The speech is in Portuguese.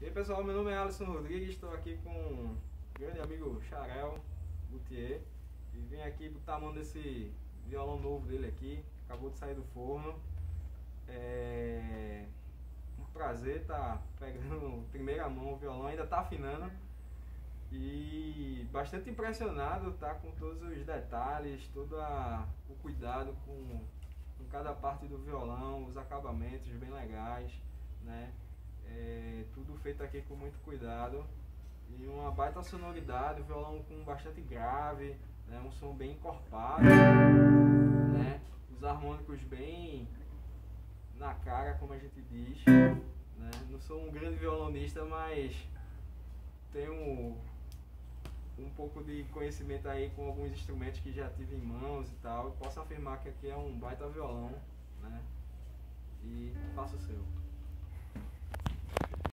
E aí pessoal, meu nome é Alisson Rodrigues, estou aqui com o grande amigo Charel Luthier e vim aqui botar a mão nesse violão novo dele aqui, acabou de sair do forno. É um prazer estar pegando primeira mão o violão, ainda está afinando e bastante impressionado, tá, com todos os detalhes, todo o cuidado com cada parte do violão, os acabamentos bem legais, né? Tudo feito aqui com muito cuidado e uma baita sonoridade, o violão com bastante grave, né? Um som bem encorpado, né? Os harmônicos bem na cara, como a gente diz, né? Não sou um grande violonista, mas tenho um pouco de conhecimento aí com alguns instrumentos que já tive em mãos e tal. Eu posso afirmar que aqui é um baita violão, né? E faça o seu.